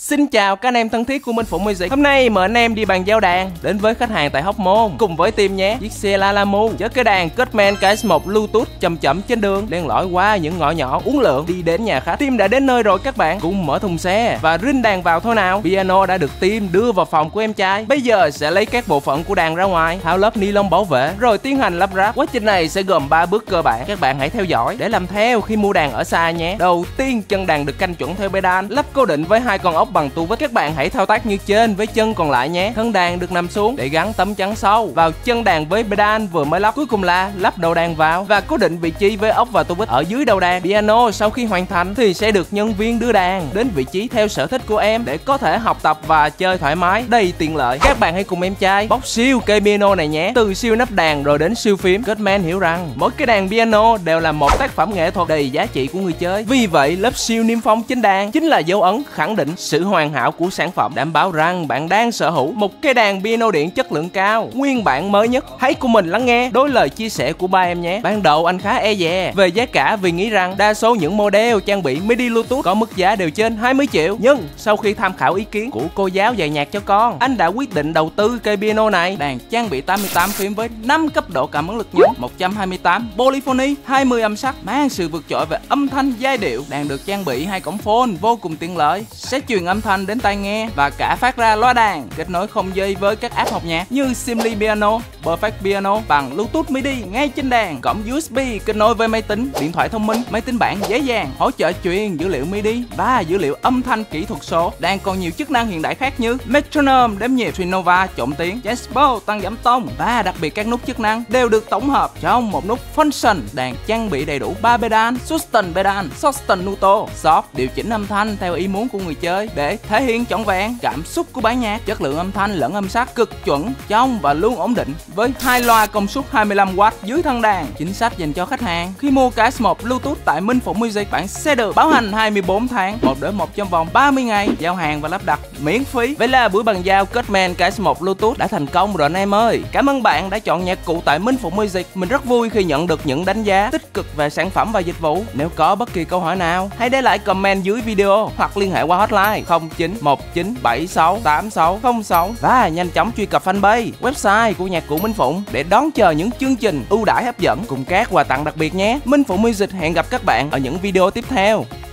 Xin chào các anh em thân thiết của Minh Phụng Music. Hôm nay mời anh em đi bàn giao đàn đến với khách hàng tại Hóc Môn cùng với team nhé. Chiếc xe Lalamove chở cái đàn Cutman KS1 Bluetooth chậm chậm trên đường, len lỏi qua những ngõ nhỏ uốn lượn đi đến nhà khách. Team đã đến nơi rồi các bạn, cùng mở thùng xe và rinh đàn vào thôi nào. Piano đã được team đưa vào phòng của em trai. Bây giờ sẽ lấy các bộ phận của đàn ra ngoài, tháo lớp ni lông bảo vệ rồi tiến hành lắp ráp. Quá trình này sẽ gồm 3 bước cơ bản. Các bạn hãy theo dõi để làm theo khi mua đàn ở xa nhé. Đầu tiên, chân đàn được canh chuẩn theo pedal, lắp cố định với 2 con ốc bằng tu vít. Các bạn hãy thao tác như trên với chân còn lại nhé. Thân đàn được nằm xuống để gắn tấm chắn sâu vào chân đàn với pedal vừa mới lắp. Cuối cùng là lắp đầu đàn vào và cố định vị trí với ốc và tu vít ở dưới đầu đàn. Piano sau khi hoàn thành thì sẽ được nhân viên đưa đàn đến vị trí theo sở thích của em để có thể học tập và chơi thoải mái đầy tiện lợi. Các bạn hãy cùng em trai bóc siêu cây piano này nhé. Từ siêu nắp đàn rồi đến siêu phím, Cutman hiểu rằng mỗi cái đàn piano đều là một tác phẩm nghệ thuật đầy giá trị của người chơi. Vì vậy lớp siêu niêm phong trên đàn chính là dấu ấn khẳng định sự hoàn hảo của sản phẩm, đảm bảo rằng bạn đang sở hữu một cái đàn piano điện chất lượng cao, nguyên bản mới nhất. Hãy cùng mình lắng nghe đôi lời chia sẻ của ba em nhé. Ban đầu anh khá e dè về giá cả vì nghĩ rằng đa số những model trang bị MIDI Bluetooth có mức giá đều trên 20 triệu. Nhưng sau khi tham khảo ý kiến của cô giáo dạy nhạc cho con, anh đã quyết định đầu tư cây piano này. Đàn trang bị 88 phím với 5 cấp độ cảm ứng lực nhấn, 128 polyphony, 20 âm sắc, mang sự vượt trội về âm thanh giai điệu. Đàn được trang bị 2 cổng phone vô cùng tiện lợi, sẽ truyền âm thanh đến tai nghe và cả phát ra loa đàn, kết nối không dây với các app học nhạc như Simly Piano, Perfect Piano bằng Bluetooth MIDI ngay trên đàn. Cổng USB kết nối với máy tính, điện thoại thông minh, máy tính bảng dễ dàng, hỗ trợ truyền dữ liệu MIDI và dữ liệu âm thanh kỹ thuật số. Đàn còn nhiều chức năng hiện đại khác như metronome đếm nhịp, Trinova trộn tiếng, Jaspo tăng giảm tông và đặc biệt các nút chức năng đều được tổng hợp trong một nút function. Đàn trang bị đầy đủ 3 pedal, sustain pedal, sustain nuto, soft điều chỉnh âm thanh theo ý muốn của người chơi để thể hiện trọn vẹn cảm xúc của bản nhạc. Chất lượng âm thanh lẫn âm sắc cực chuẩn, trong và luôn ổn định với 2 loa công suất 25W dưới thân đàn. Chính sách dành cho khách hàng: khi mua KS1 Bluetooth tại Minh Phụng Music, bạn sẽ được bảo hành 24 tháng, 1 đổi 1 trong vòng 30 ngày, giao hàng và lắp đặt miễn phí. Vậy là buổi bàn giao Cutman KS1 Bluetooth đã thành công rồi anh em ơi. Cảm ơn bạn đã chọn nhạc cụ tại Minh Phụng Music. Mình rất vui khi nhận được những đánh giá tích cực về sản phẩm và dịch vụ. Nếu có bất kỳ câu hỏi nào, hãy để lại comment dưới video hoặc liên hệ qua hotline 0919768606 và nhanh chóng truy cập fanpage, website của nhạc cụ Minh Phụng để đón chờ những chương trình ưu đãi hấp dẫn cùng các quà tặng đặc biệt nhé. Minh Phụng Music hẹn gặp các bạn ở những video tiếp theo.